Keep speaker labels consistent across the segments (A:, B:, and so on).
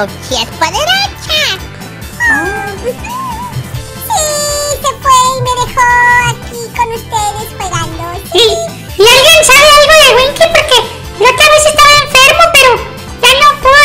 A: nupcias poderosas.
B: Sí, se fue y me dejó aquí con ustedes jugando. Sí.
C: ¿Y alguien sabe algo de Winky? Porque la otra vez estaba enfermo, pero ya no pudo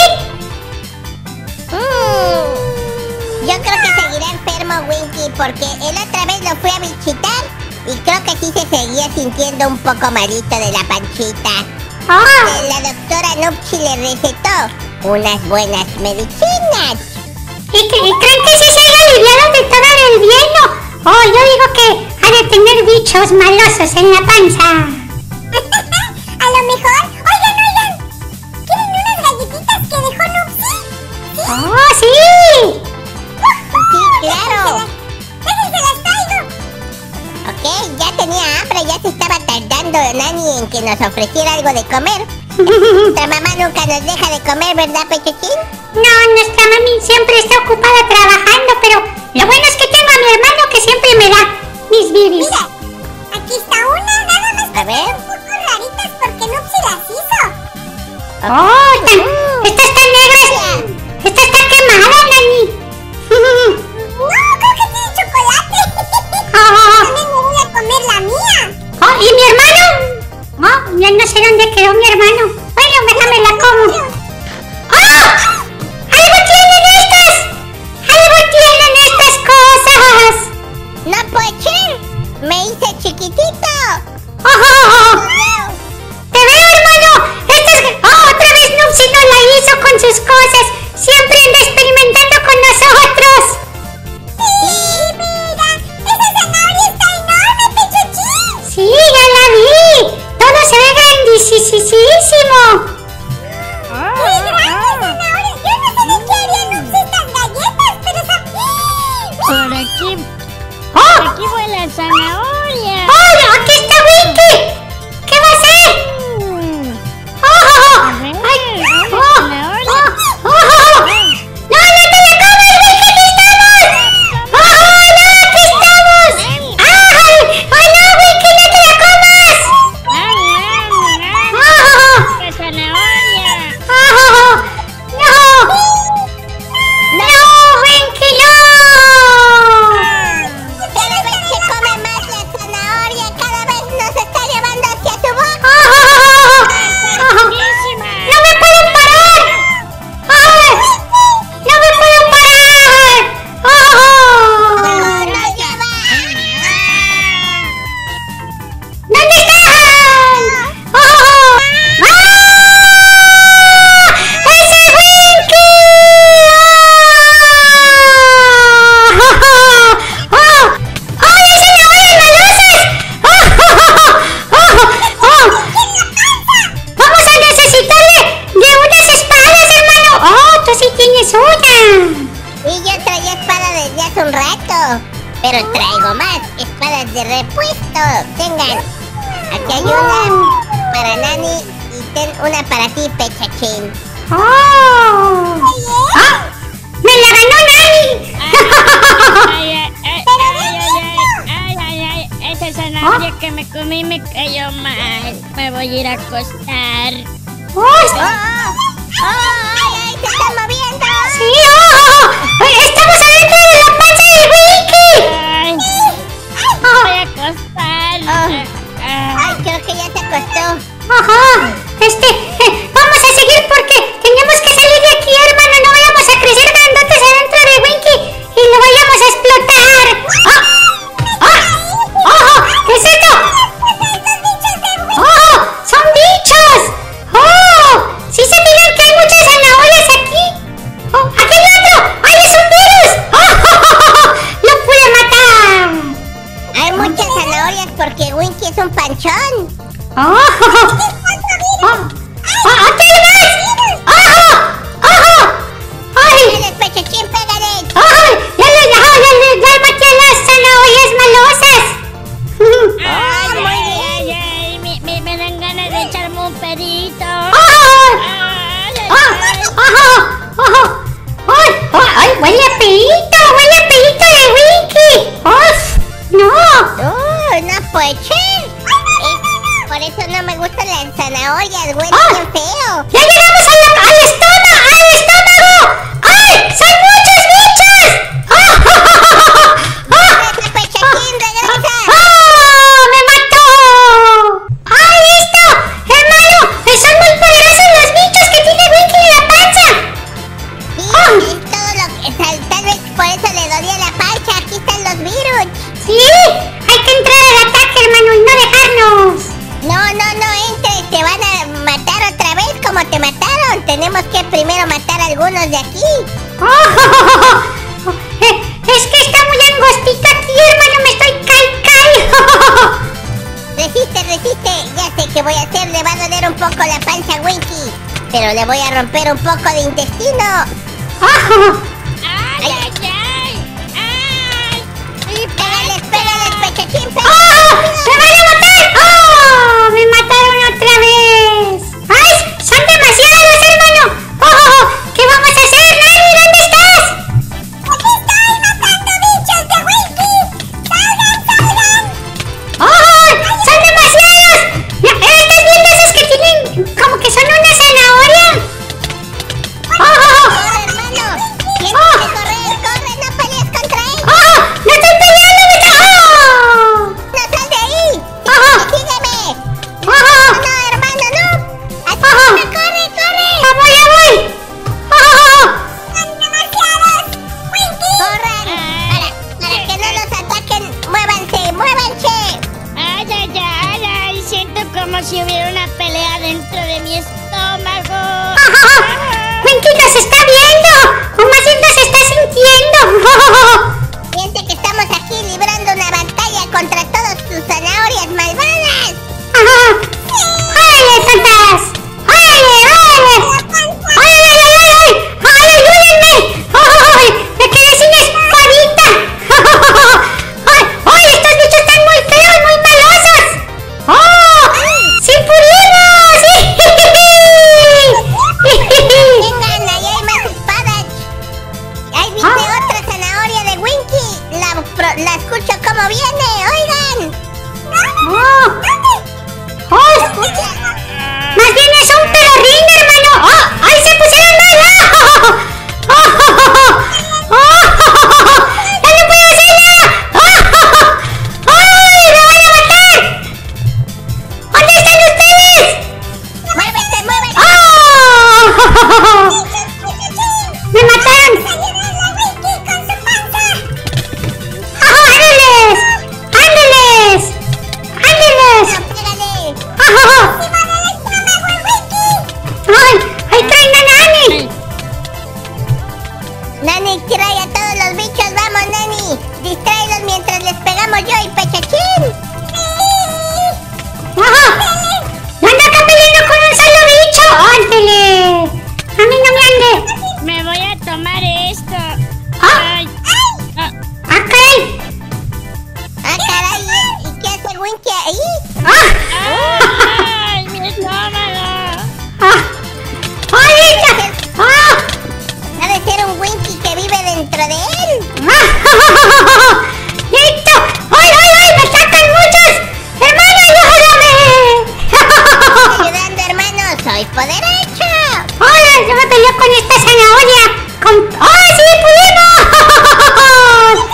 C: salir.
A: Yo creo que seguirá enfermo Winky porque el otra vez lo fui a visitar y creo que sí se seguía sintiendo un poco malito de la pancita. La doctora Nupsi le recetó unas buenas medicinas.
C: ¿Y creen que sí se haya aliviado de todo el invierno? Oh, yo digo que ha de tener bichos malosos en la panza.
B: A lo mejor. Oigan. ¿Quieren unas galletitas que dejó Nupsi? ¿Sí?
C: ¡Oh, sí!
A: Sí, claro.
B: Déjense las traigo.
A: Ok, ya tenía hambre, ya se estaba tardando Nani en que nos ofreciera algo de comer. Nuestra mamá nunca nos deja de comer, ¿verdad, Pechachín?
C: No, nuestra mami siempre está ocupada trabajando, pero lo bueno es que tengo a mi hermano que siempre me da mis bibis.
B: Mira, aquí está una, nada más que
A: A ver.
B: están un poco raritas porque Nupsi las hizo.
C: ¡Oh! ¡Esta está negra! ¡Esta está quemada, Nani!
B: No, creo que tiene chocolate. También me voy a comer la mía.
C: Oh, ¿y mi hermano? Oh, ya no sé dónde quedó mi hermano. Bueno, déjame la como. ¡Oh! ¡Algo tienen estas! ¡Algo tienen estas cosas!
A: No puede ser, me hice chiquitito.
C: ¡Oh! ¡Te veo, hermano! ¡Otra vez Nupsi no la hizo con sus cosas! ¡Siempre anda experimentando con nosotros!
B: Sí, mira, esa zanahoria está enorme, Pechachín.
C: ¡Sí, ya la vi! ¡Todo se ve grandísimo!
B: ¡Qué grande zanahoria! Yo no sé de qué haría Nupsi estas galletas, pero son...
D: Por aquí
C: ¡Oh!
D: fue la zanahoria.
C: ¡Oh! ¡Aquí está Winky! ¿Qué va a hacer? ¡Oh! ¡Ay! ¡Oh!
D: Zanahoria.
C: ¡Oh! ¡Oh! ¡No, no te la comas, Winky! ¡Aquí estamos! ¡Oh! ¡No, aquí estamos! ¡Ay! ¡Oh, no, Winky! ¡No te la comas! ¡Oh!
D: La zanahoria.
C: ¡Oh! ¡No! ¡No, Winky, no!
A: Cada vez que come más la zanahoria, cada vez nos está llevando hacia su boca.
D: Riquísima.
C: ¡No me puedo parar! ¡Ay! ¡No me puedo parar!
A: Nos lleva.
C: ¿Dónde están? ¡Ah! ¡Ese es Winky! ¡Ay, ese no huele malosas! ¡Vamos a necesitarle de unas espadas, hermano! ¡Oh, tú sí tienes una!
A: Y yo traía espada desde hace un rato, pero traigo más espadas de repuesto. Tengan, aquí hay una para Nani y ten una para ti, Pechachín.
C: ¡Oh! ¡Ah! ¡Me la ganó Nani!
D: Ay, esa zanahoria que me comí me cayó mal. Me voy a ir a acostar.
C: ¡Oh!
A: ¡Ay, se está moviendo!
C: ¡Sí! ¡Oh! ¡Estamos adentro de la panza de Winky!
D: Ay, voy a acostar.
A: ¡Ay, creo que ya se acostó!
C: ¡Ajá! Vamos a seguir porque tenemos que salir de aquí, hermano. No vayamos a crecer grandotes adentro de Winky y lo vayamos a explotar. ¡Ah! ¡Ah! ¡Oh! ¿Qué es esto? ¡Oh! ¡Son bichos! ¡Oh! ¿Sí se fijan que hay muchas zanahorias aquí? ¡Oh! ¡Aquí hay otro! ¡Ay, es un virus! ¡Oh! ¡Lo pude matar!
A: Hay muchas zanahorias porque Winky es un panchón.
C: ¡Oh! ¡Oh! ¡Aquí hay más! ¡Oh! ¡Oh! ¡Ay!
A: ¡Pégale, Pechachín, pégale!
C: ¡Ay! ¡Ya maté a las zanahorias malosas!
D: Me dan ganas de echarme un pedito.
C: ¡Ay! ¡Huele a pedito! ¡Huele a pedito de Winky! ¡Uf! ¡No!
A: ¡No puede ser! Por eso no me gustan las
C: Sí, hay que entrar al ataque, hermano, y no dejarnos.
A: No entres, te van a matar otra vez como te mataron. Tenemos que primero matar a algunos de aquí.
C: Es que está muy angostito aquí, hermano, me estoy
A: Resiste, ya sé qué voy a hacer, le va a doler un poco la panza a Winky, pero le voy a romper un poco de intestino.
D: ¡Ay!
A: Pégales, Pechachín,
C: ¡Me van a matar! ¡Me mataron otra vez! ¡Ay! ¡Son demasiados, hermano! ¿Qué vamos a hacer, Nani? ¿Dónde estás?
B: ¡Aquí estoy matando bichos de Winky! ¡Salgan!
C: ¡Son demasiados! ¿Estás viendo esos que tienen como que son una zanahoria?
A: Corre, hermano, tienes que corre, no pelees contra él.
C: ¡No estoy peleando!
A: No, sal de ahí. Sígueme. No, hermano, no. Así corre.
C: ¡Ya voy!
B: ¡Son demasiados! ¡Winky!
A: Corran, para que no los ataquen. Muévanse.
D: ¡Ay! Siento como si hubiera una pelea dentro de mi estómago.
C: ¡Winky nos está viendo! ¡O más bien nos está sintiendo!
A: Siente que estamos aquí librando una batalla contra todos tus zanahorias malvadas.
C: ¡Órale, tontas! ¡Órale! ¡Ay, ayúdenme! ¡Ay, me quedé sin espadita! ¡Ay, estos bichos están muy feos, muy malosos! ¡Sí pudimos!
A: Vengan, ahí hay más espadas. Ahí viste otra zanahoria de Winky. La escucho como viene, oigan. Escucha.
C: ¡Más bien es un perrín, hermano! ¡Ay, se pusieron mal! ¡Ya no puedo hacer nada! ¡Ay, me van a matar! ¿Dónde están ustedes?
A: Muévete.
C: ¡Me mataron!
B: ¡Ayuden a Winky con su panza!
C: ¡Ándeles!
A: No, pégale.
B: ¡Encima del estómago, Winky!
C: ¡Ay, ahí traen a Nani!
A: Nani, trae a todos los bichos. Vamos, Nani. Distráelos mientras les pegamos yo y Pechachín.
C: ¡No anda acá peleando con un solo bicho! ¡Ándele! ¡A mí no me ande!
D: Me voy a tomar esto.
C: ¡Ah!
D: Ay.
A: Caray. ¿Y qué hace Winky ahí?
D: ¡Ay, mi estómago!
C: ¡Ay,
A: Ha de ser un Winky que vive dentro de él.
C: ¡Listo! ¡Ay! ¡Me atacan muchos! ¡Hermano, ayúdame!
A: Ayudando, hermano. Soy poderoso.
C: ¡Hola! Yo me peleo con esta zanahoria. ¡Oh, sí pudimos!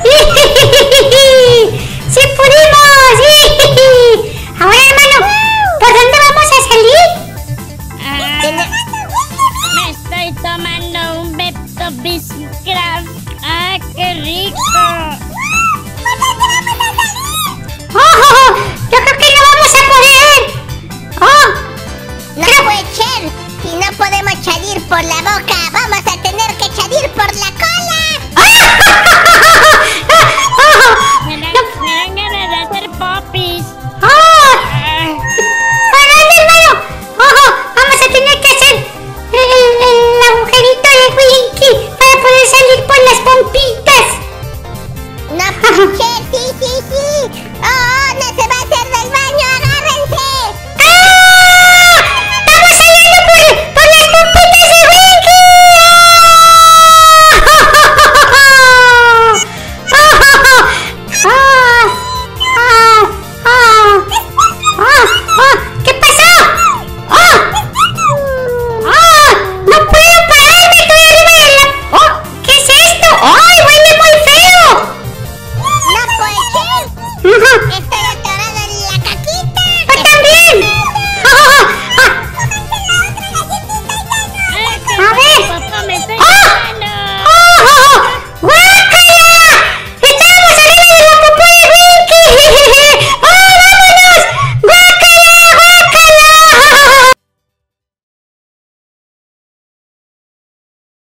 C: ¡Sí pudimos! Ahora, hermano, ¿por dónde vamos a salir?
D: Me estoy tomando un Bepto Biscraft. ¡Ah, qué rico!
C: Yo creo que no vamos a poder.
A: No puede ser. Si no podemos salir por la boca.